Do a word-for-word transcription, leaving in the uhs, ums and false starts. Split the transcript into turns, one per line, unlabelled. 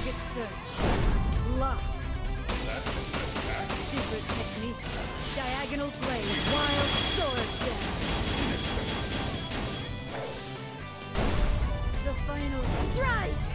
Target search. Lock. Secret technique. Diagonal blade. Wild sword dash. The final strike!